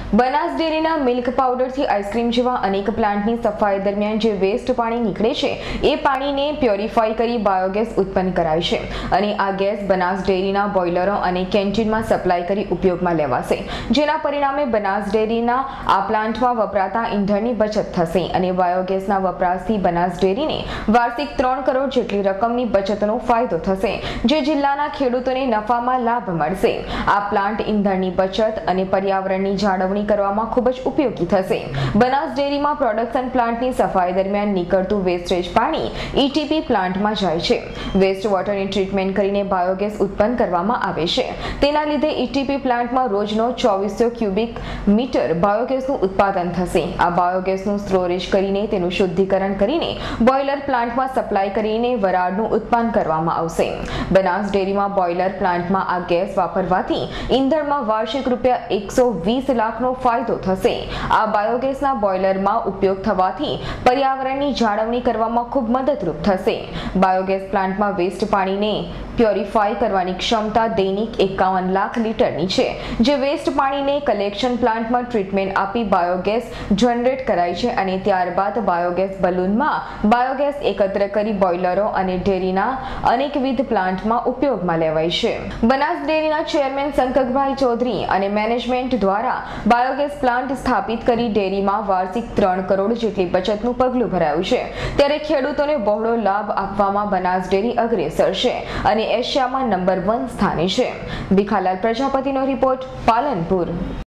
બનાસ ડેરીના milk પાવડરથી ice cream જેવા અનેક પ્લાન્ટની સફાઈ દરમિયાન જે વેસ્ટ પાણી નીકળે છે એ પાણીને પ્યોરિફાઈ કરી બાયોગેસ ઉત્પન્ન કરાય છે અને આ ગેસ બનાસ ડેરીના બોઇલરો અને કેન્ટીનમાં સપ્લાય કરી ઉપયોગમાં લેવાશે, જેના પરિણામે બનાસ ડેરીના આ પ્લાન્ટમાં વપરાતા ઈંધણની બચત થશે અને બાયોગેસના વપરાશથી બનાસ ડેરીને વાર્ષિક 3 કરોડ જેટલી રકમની બચતનો ફાયદો થશે, જે જિલ્લાના ખેડૂતોને નફામાં લાભ મળશે। આ પ્લાન્ટ ઈંધણની બચત અને પર્યાવરણની જાળવણી કરવામાં ખૂબ જ ઉપયોગી થશે। બનાસ ડેરીમાં પ્રોડક્શન પ્લાન્ટની સફાઈ દરમિયાન નીકળતું વેસ્ટેજ પાણી ઈટીપી પ્લાન્ટમાં જાય છે। વેસ્ટ વોટરની ટ્રીટમેન્ટ કરીને બાયોગેસ ઉત્પન્ન કરવામાં આવે છે। તેના લીધે ઈટીપી પ્લાન્ટમાં રોજનો 2400 ક્યુબિક મીટર બાયોગેસનું ઉત્પાદન થશે। આ બાયોગેસનું સ્ટોરેજ કરીને તેનું શુદ્ધિકરણ કરીને બોઇલર પ્લાન્ટમાં સપ્લાય કરીને વરાળનું ઉત્પાદન કરવામાં આવશે। બનાસ ડેરીમાં બોઇલર પ્લાન્ટમાં આ ગેસ વાપરવાથી ઈંધણમાં વાર્ષિક ₹120 લાખનો ફાયદો થશે। આ બાયોગેસના બોઇલરમાં ઉપયોગ થવાથી પર્યાવરણની જાળવણી કરવામાં ખૂબ મદદરૂપ થશે। બાયોગેસ પ્લાન્ટમાં વેસ્ટ પાણીને પ્યોરિફાઈ કરવાની ક્ષમતા દૈનિક 51 લાખ લીટરની છે, જે વેસ્ટ પાણીને કલેક્શન પ્લાન્ટમાં ટ્રીટમેન્ટ આપી બાયોગેસ જનરેટ કરાય છે અને ત્યારબાદ બાયોગેસ બલૂનમાં બાયોગેસ એકત્ર કરી બોઇલરો અને ડેરીના અનેકવિધ પ્લાન્ટમાં ઉપયોગમાં લેવાય છે। બનાસ ડેરીના ચેરમેન શંકરભાઈ ચૌધરી અને મેનેજમેન્ટ દ્વારા બાયોગેસ પ્લાન્ટ સ્થાપિત કરી ડેરીમાં વાર્ષિક 3 કરોડ જેટલી બચતનું પગલું ભરાયું છે, ત્યારે ખેડૂતોને બહોળો લાભ આપવામાં બનાસ ડેરી અગ્રેસર છે અને એશિયામાં નંબર 1 સ્થાને છે। ભીખાલાલ પ્રજાપતિનો રિપોર્ટ, પાલનપુર।